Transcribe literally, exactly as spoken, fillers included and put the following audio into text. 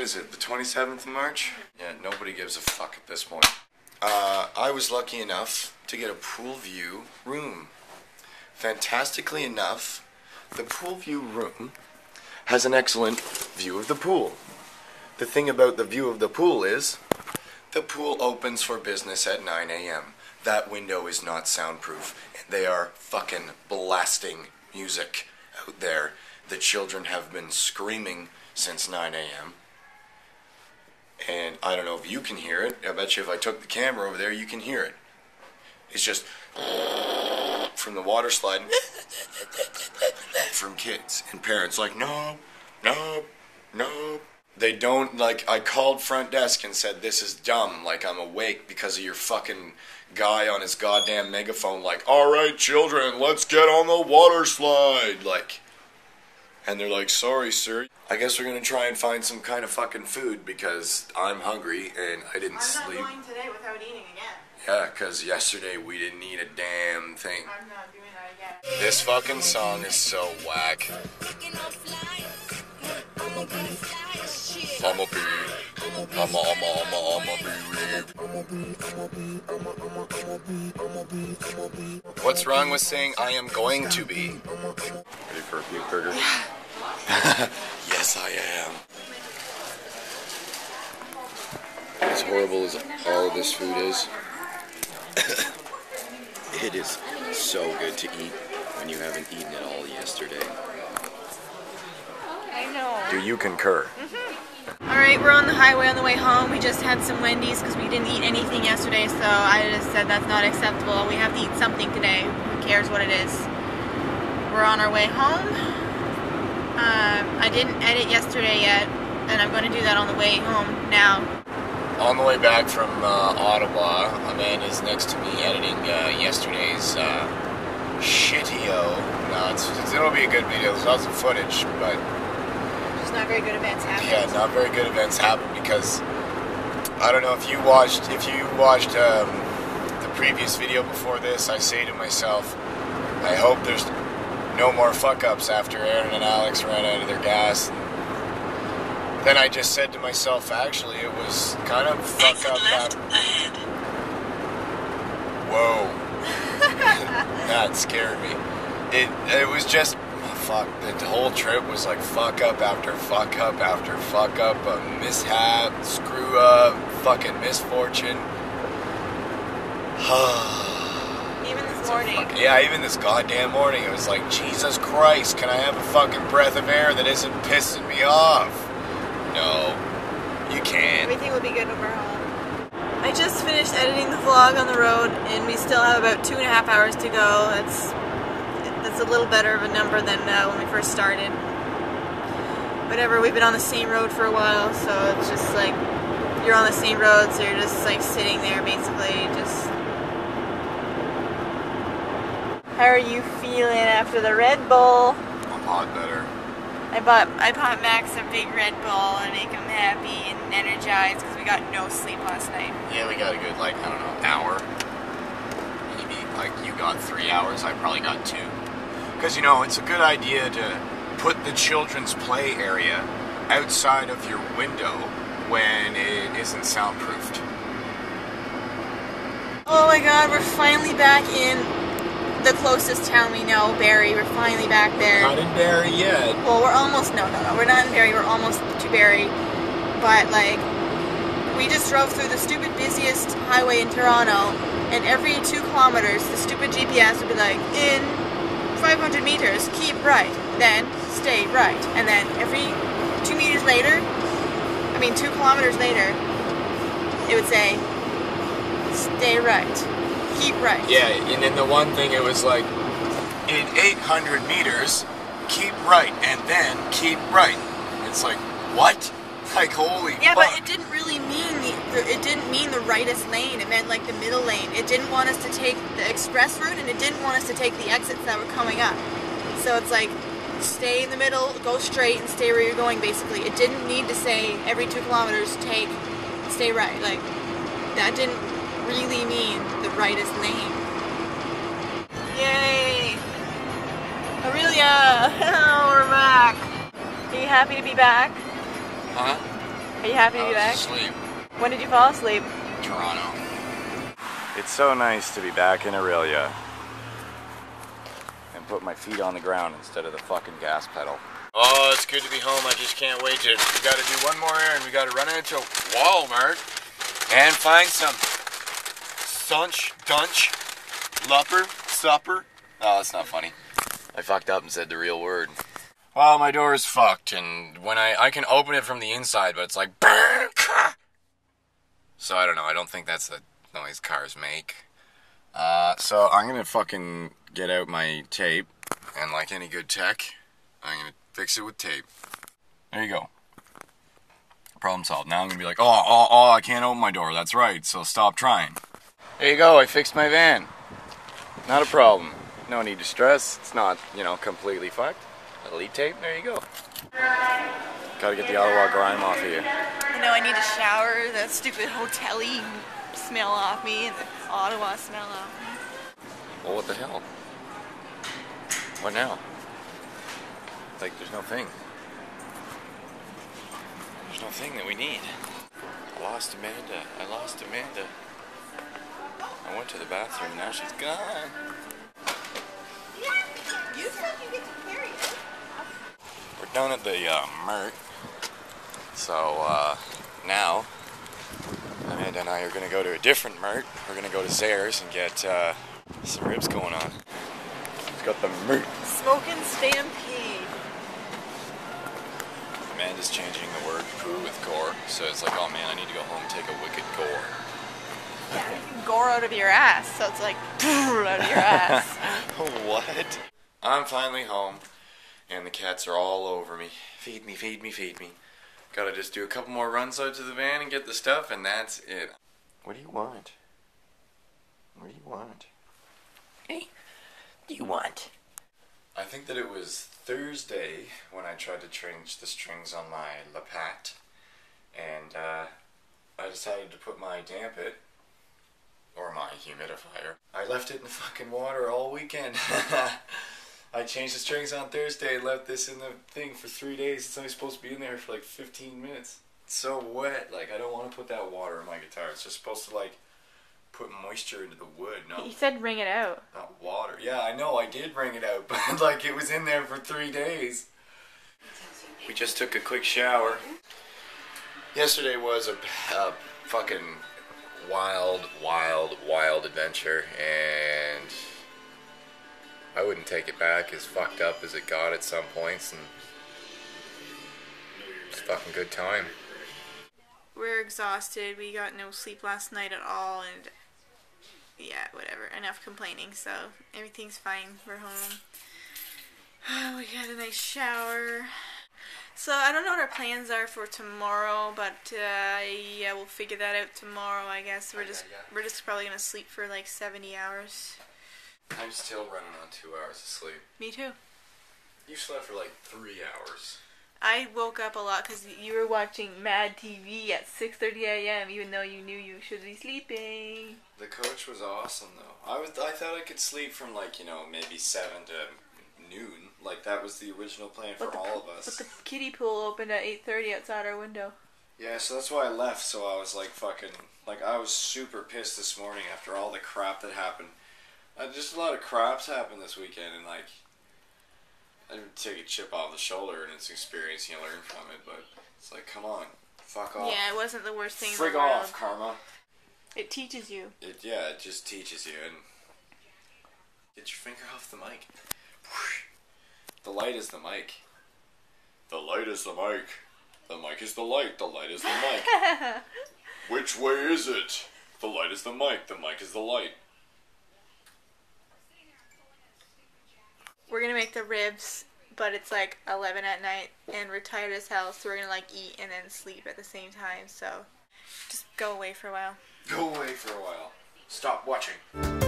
is it, the twenty-seventh of March? Yeah, nobody gives a fuck at this point. Uh, I was lucky enough to get a pool view room. Fantastically enough, the pool view room has an excellent view of the pool. The thing about the view of the pool is, the pool opens for business at nine A M That window is not soundproof, and they are fucking blasting music out there. The children have been screaming since nine A M And I don't know if you can hear it. I bet you if I took the camera over there, you can hear it. It's just from the water slide from kids and parents like, no, no, no. They don't, like, I called front desk and said, this is dumb, like, I'm awake because of your fucking guy on his goddamn megaphone, like, alright, children, let's get on the water slide, like, and they're like, sorry, sir, I guess we're gonna try and find some kind of fucking food because I'm hungry and I didn't sleep. I'm not going today without eating again. Yeah, because yesterday we didn't eat a damn thing. I'm not doing that again. This fucking song is so whack. I'ma be, I'ma, I'ma, I'ma, I'ma be. What's wrong with saying I am going to be? Ready for a puke burger? Yes, I am. As horrible as all of this food is, it is so good to eat when you haven't eaten it all yesterday. I know. Do you concur? Mm-hmm. Alright, we're on the highway on the way home. We just had some Wendy's because we didn't eat anything yesterday, so I just said that's not acceptable. We have to eat something today. Who cares what it is? We're on our way home. Um, I didn't edit yesterday yet, and I'm going to do that on the way home now. On the way back from uh, Ottawa, Amanda's next to me editing uh, yesterday's uh, shitty-o. No, it's, it's, it'll be a good video. There's lots of footage, but just not very good events happen. Yeah, not very good events happen because I don't know if you watched. If you watched um, the previous video before this, I say to myself, I hope there's no more fuck-ups after Aaron and Alex ran out of their gas. Then I just said to myself, actually, it was kind of fuck up. Left ahead. Whoa. That scared me. It it was just, fuck, the whole trip was like fuck up after fuck up after fuck up, a mishap, screw up, fucking misfortune. Even this morning. Fucking, yeah, even this goddamn morning, it was like, Jesus Christ, can I have a fucking breath of air that isn't pissing me off? No, you can't. Everything will be good when we're home. I just finished editing the vlog on the road, and we still have about two and a half hours to go. That's that's a little better of a number than uh, when we first started. Whatever, we've been on the same road for a while, so it's just like you're on the same road, so you're just like sitting there, basically, just. How are you feeling after the Red Bull? I'm a lot better. I bought I bought Max a big Red Bull to make him happy and energized because we got no sleep last night. Yeah, we got a good, like, I don't know, hour. Maybe, like, you got three hours, I probably got two. Because, you know, it's a good idea to put the children's play area outside of your window when it isn't soundproofed. Oh my god, we're finally back in the closest town we know, Barrie. We're finally back there. Not in Barrie yet. Well, we're almost, no, no, no, we're not in Barrie, we're almost to Barrie. But, like, we just drove through the stupid busiest highway in Toronto, and every two kilometers, the stupid G P S would be like, in five hundred meters, keep right, then stay right. And then every two meters later, I mean, two kilometers later, it would say, stay right. Keep right. Yeah, and then the one thing, it was like, in eight hundred meters, keep right, and then keep right. It's like, what? Like, holy Yeah, fuck. but it didn't really mean the, it didn't mean the rightest lane. It meant like the middle lane. It didn't want us to take the express route, and it didn't want us to take the exits that were coming up. So it's like, stay in the middle, go straight, and stay where you're going, basically. It didn't need to say every two kilometers, take, stay right. Like, that didn't really mean the rightest lane. Yay! Aurelia! Oh, we're back! Are you happy to be back? Huh? Are you happy to I be was back? asleep. When did you fall asleep? Toronto. It's so nice to be back in Aurelia and put my feet on the ground instead of the fucking gas pedal. Oh, it's good to be home. I just can't wait to. We got to do one more errand. We got to run into Walmart and find some sunch, dunch, lupper, supper. Oh, that's not funny. I fucked up and said the real word. Well, my door is fucked, and when I I can open it from the inside, but it's like. So I don't know. I don't think that's the noise cars make. Uh, so I'm gonna fucking get out my tape, and like any good tech, I'm gonna fix it with tape. There you go. Problem solved. Now I'm gonna be like, oh, oh, oh, I can't open my door. That's right. So stop trying. There you go. I fixed my van. Not a problem. No need to stress. It's not, you know, completely fucked. Elite tape. There you go. Gotta get the Ottawa grime off of you. I know I need to shower, that stupid hotel-y smell off me, and the Ottawa smell off me. Well, what the hell? What now? Like, there's no thing. There's no thing that we need. I lost Amanda. I lost Amanda. I went to the bathroom, now she's gone. You said you get to carry it. We're down at the uh, Mert. So, uh, now, Amanda and I are going to go to a different Mert. We're going to go to Zare's and get uh, some ribs going on. It's got the Mert. Smokin' Stampede. Amanda's changing the word poo with gore. So it's like, oh man, I need to go home and take a wicked gore. Yeah, you can gore out of your ass, so it's like out of your ass. What? I'm finally home, and the cats are all over me. Feed me, feed me, feed me. Gotta just do a couple more runs out to the van and get the stuff, and that's it. What do you want? What do you want? Hey, what do you want? I think that it was Thursday when I tried to change the strings on my Lapat, and uh, I decided to put my damp it, or my humidifier. I left it in the fucking water all weekend. I changed the strings on Thursday, left this in the thing for three days. It's only supposed to be in there for like fifteen minutes. It's so wet, like I don't want to put that water in my guitar. It's just supposed to like put moisture into the wood, no? You said wring it out. Not water. Yeah, I know, I did wring it out, but like it was in there for three days. We just took a quick shower. Yesterday was a, a fucking wild, wild, wild adventure, and I wouldn't take it back as fucked up as it got at some points, and it's a fucking good time. We're exhausted. We got no sleep last night at all, and yeah, whatever. Enough complaining, so everything's fine. We're home. We had a nice shower. So I don't know what our plans are for tomorrow, but uh, yeah, we'll figure that out tomorrow. I guess we're just we're just probably gonna sleep for like seventy hours. I'm still running on two hours of sleep. Me too. You slept for like three hours. I woke up a lot because you were watching Mad T V at six thirty a m even though you knew you should be sleeping. The coach was awesome though. I was I thought I could sleep from like, you know, maybe seven to noon. Like that was the original plan for but the, all of us. But the kiddie pool opened at eight thirty outside our window. Yeah, so that's why I left. So I was like fucking like I was super pissed this morning after all the crap that happened. Uh, just a lot of craps happened this weekend, and like I didn't take a chip off the shoulder, and it's an experience you learn from it. But it's like, come on, fuck off. Yeah, it wasn't the worst thing Frig in the world. off, karma. It teaches you. It yeah, it just teaches you. And get your finger off the mic. The light is the mic. The light is the mic. The mic is the light. The light is the mic. Which way is it? The light is the mic. The mic is the light. We're gonna make the ribs, but it's like eleven at night, and we're tired as hell, so we're gonna like eat and then sleep at the same time. So just go away for a while. Go away for a while. Stop watching.